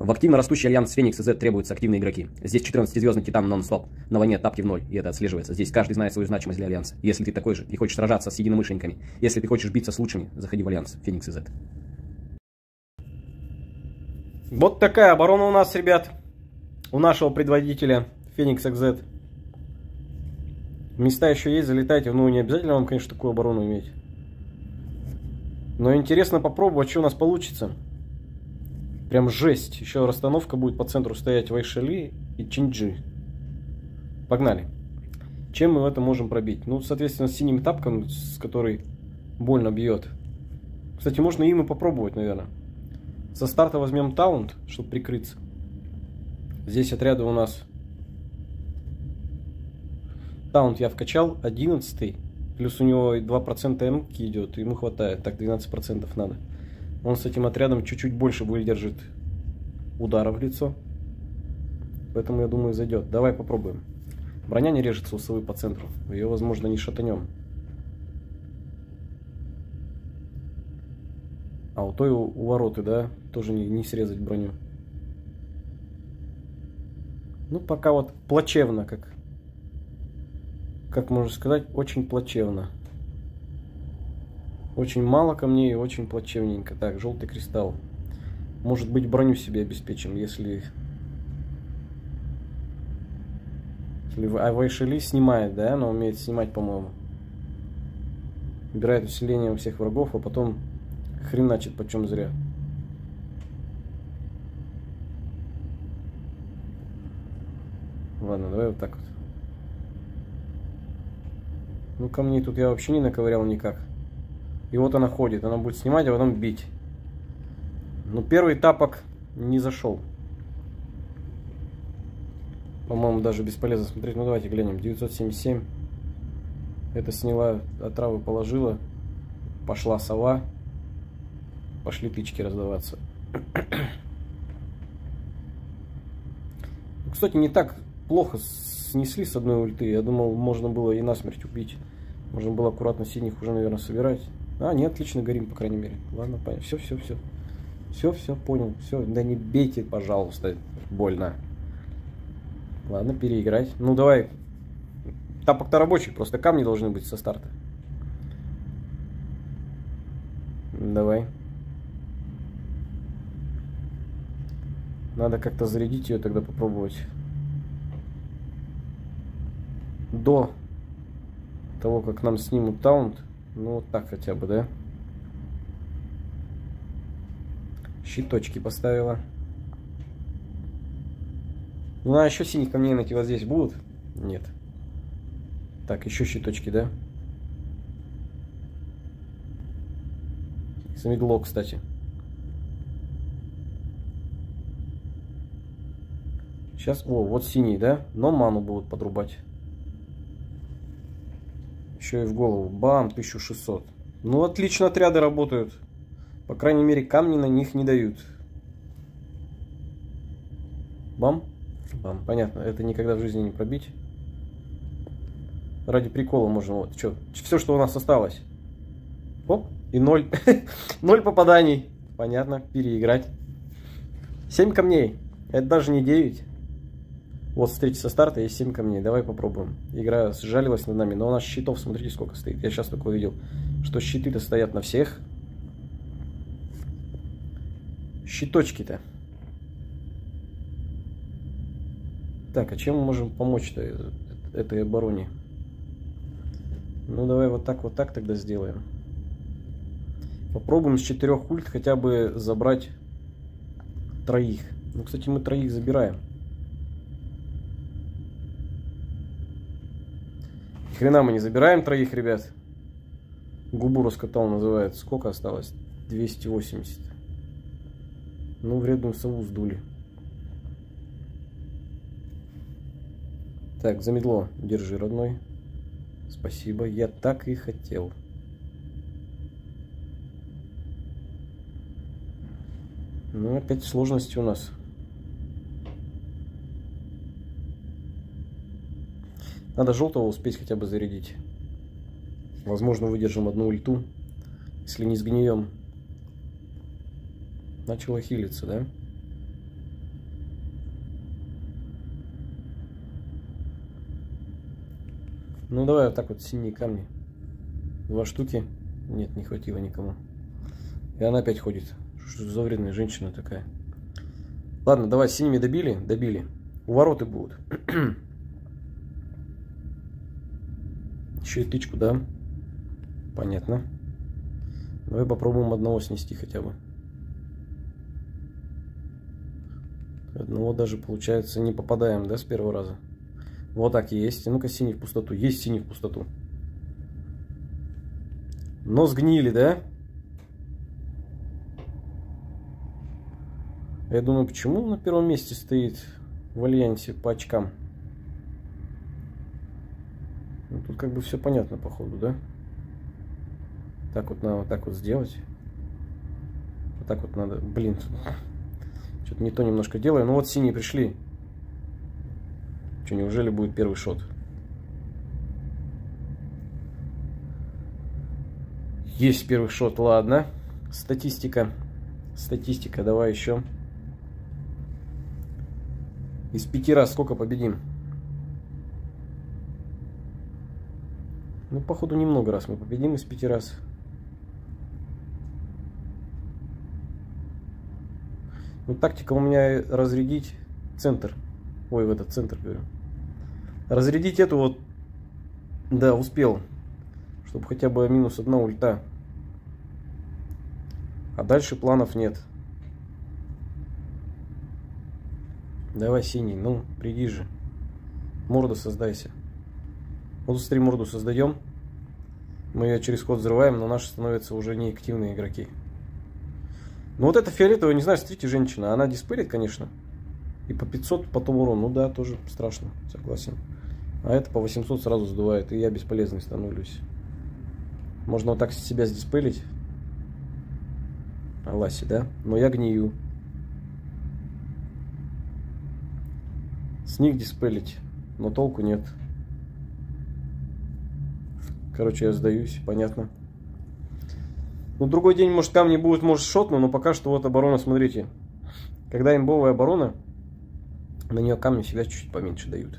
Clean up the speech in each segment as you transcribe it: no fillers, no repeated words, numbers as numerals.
В активно растущий альянс Феникс и Z требуются активные игроки. Здесь 14-звездный титан нон-стоп. На войне тапки в ноль, и это отслеживается. Здесь каждый знает свою значимость для альянса. Если ты такой же и хочешь сражаться с единомышленниками, если ты хочешь биться с лучшими, заходи в альянс Феникс и Z. Вот такая оборона у нас, ребят. У нашего предводителя Феникс XZ. Места еще есть, залетайте. Ну, не обязательно вам, конечно, такую оборону иметь. Но интересно попробовать, что у нас получится. Прям жесть. Еще расстановка будет по центру стоять Вайшали и Чинджи. Погнали. Чем мы в это можем пробить? Ну, соответственно, с синим тапком, с которой больно бьет. Кстати, можно им и попробовать, наверное. Со старта возьмем таунт, чтобы прикрыться. Здесь отряды у нас... Таунт я вкачал, 11-й. Плюс у него 2% МК идет, ему хватает. Так, 12% надо. Он с этим отрядом чуть-чуть больше выдержит удара в лицо. Поэтому, я думаю, зайдет. Давай попробуем. Броня не режется у совы по центру. Ее, возможно, не шатанем. А у той у вороты, да, тоже не срезать броню. Ну, пока вот плачевно, как можно сказать, очень плачевно. Очень мало камней, очень плачевненько. Так, желтый кристалл. Может быть, броню себе обеспечим, если Вайшали снимает, да, она умеет снимать, по-моему. Убирает усиление у всех врагов, а потом хреначит почем зря. Ладно, давай вот так вот. Ну, камней тут я вообще не наковырял никак. И вот она ходит, она будет снимать, а потом бить. Но первый тапок не зашел. По-моему, даже бесполезно смотреть. Ну, давайте глянем. 977. Это сняла, отравы положила. Пошла сова. Пошли тычки раздаваться. Кстати, не так плохо снесли с одной ульты. Я думал, можно было и насмерть убить. Можно было аккуратно синих уже, наверное, собирать. А, нет, отлично горим, по крайней мере. Ладно, понятно. Все. Все, понял. Все, да не бейте, пожалуйста. Больно. Ладно, переиграть. Ну, давай. Тапок-то рабочий, просто камни должны быть со старта. Давай. Надо как-то зарядить ее, тогда попробовать. До того, как нам снимут таунт. Ну, вот так хотя бы, да? Щиточки поставила. Ну, а еще синих камней найти вот здесь будут? Нет. Так, еще щиточки, да? Замедло, кстати. Сейчас, о, вот синий, да? Но ману будут подрубать. Еще и в голову. Бам, 1600. Ну, отлично отряды работают. По крайней мере, камни на них не дают. Бам. Бам. Понятно, это никогда в жизни не пробить. Ради прикола можно. Вот, что, все, что у нас осталось. Оп, и 0. 0 попаданий. Понятно, переиграть. 7 камней. Это даже не 9. Вот, смотрите, со старта есть 7 камней. Давай попробуем. Игра сжалилась над нами, но у нас щитов, смотрите, сколько стоит. Я сейчас только увидел, что щиты-то стоят на всех. Щиточки-то. Так, а чем мы можем помочь-то этой обороне? Ну, давай вот так тогда сделаем. Попробуем с 4 ульт хотя бы забрать 3. Ну, кстати, мы 3 забираем. Хрена мы не забираем 3, ребят. Губу раскатал, называется. Сколько осталось? 280. Ну, вредную сову сдули. Так, замедло. Держи, родной. Спасибо. Я так и хотел. Ну, опять сложности у нас. Надо желтого успеть хотя бы зарядить. Возможно, выдержим одну ульту. Если не сгнием. Начало хилиться, да? Ну давай вот так вот синие камни. 2 штуки. Нет, не хватило никому. И она опять ходит. Что за вредная женщина такая. Ладно, давай синими добили. Добили. Увороты будут. Еще и тычку, да? Понятно. Давай попробуем одного снести хотя бы. Одного даже, получается, не попадаем, да, с первого раза. Вот так и есть. Ну-ка, синий в пустоту. Есть синий в пустоту. Но сгнили, да? Я думаю, почему на первом месте стоит в альянсе по очкам? Ну, тут как бы все понятно, походу, да? Так вот надо вот так вот сделать. Вот так вот надо. Блин, что-то не то немножко делаю. Ну вот синие пришли. Что, неужели будет первый шот? Есть первый шот, ладно. Статистика. Статистика, давай еще. Из 5 раз сколько победим? Ну, походу, немного раз мы победим из 5 раз. Ну, тактика у меня разрядить центр. Ой, в этот центр, говорю. Разрядить эту вот. Да, успел. Чтобы хотя бы минус 1 ульта. А дальше планов нет. Давай, синий, ну, приди же. Морду создайся. Вот быстрее морду создаем. Мы ее через ход взрываем, но наши становятся уже неактивные игроки. Ну вот эта фиолетовая, не знаю, смотрите, женщина. Она диспелит, конечно. И по 500 потом урон. Ну да, тоже страшно, согласен. А это по 800 сразу сдувает. И я бесполезный становлюсь. Можно вот так себя сдиспелить. Аласи, да? Но я гнию. С них диспелить. Но толку нет. Короче, я сдаюсь, понятно. Ну, другой день, может, камни будут, может, шотно, но пока что вот оборона, смотрите. Когда имбовая оборона, на нее камни всегда чуть-чуть поменьше дают.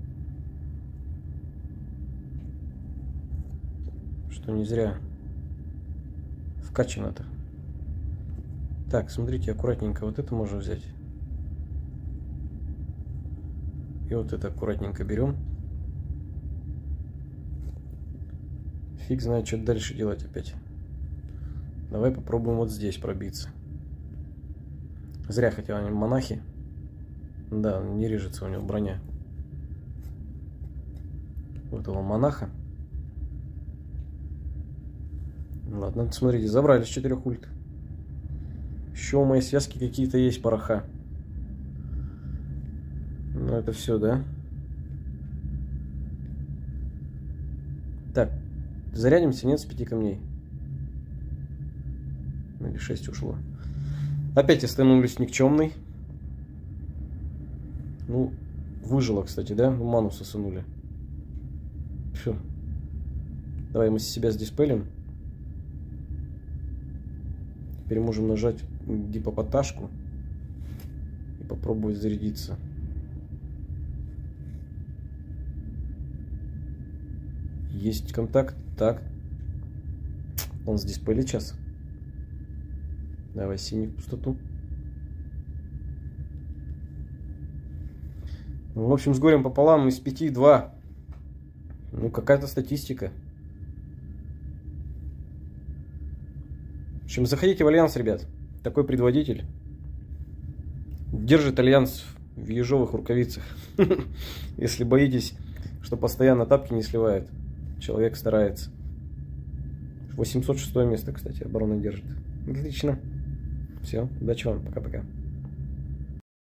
Что не зря вкачано-то. Так, смотрите, аккуратненько вот это можно взять. И вот это аккуратненько берем. Фиг знает, что дальше делать опять. Давай попробуем вот здесь пробиться. Зря хотел, они монахи. Да, не режется у него броня. Вот этого монаха. Ладно, смотрите, забрали с 4 ульт. Еще у моей связки какие-то есть пороха. Ну это все, да? Так, зарядимся, нет, с 5 камней. Или 6 ушло. Опять я становлюсь никчемный. Ну, выжило, кстати, да? Ману сосунули. Все. Давай мы себя сдиспелим. Теперь можем нажать гипопоташку и попробовать зарядиться. Есть контакт. Так. Он сдиспелит сейчас. Давай синий в пустоту. Ну, в общем, с горем пополам из 5 2. Ну, какая-то статистика. В общем, заходите в альянс, ребят. Такой предводитель держит альянс в ежовых рукавицах. Если боитесь, что постоянно тапки не сливают, человек старается. 806 место, кстати, оборона держит. Отлично. Все, удачи вам, пока-пока.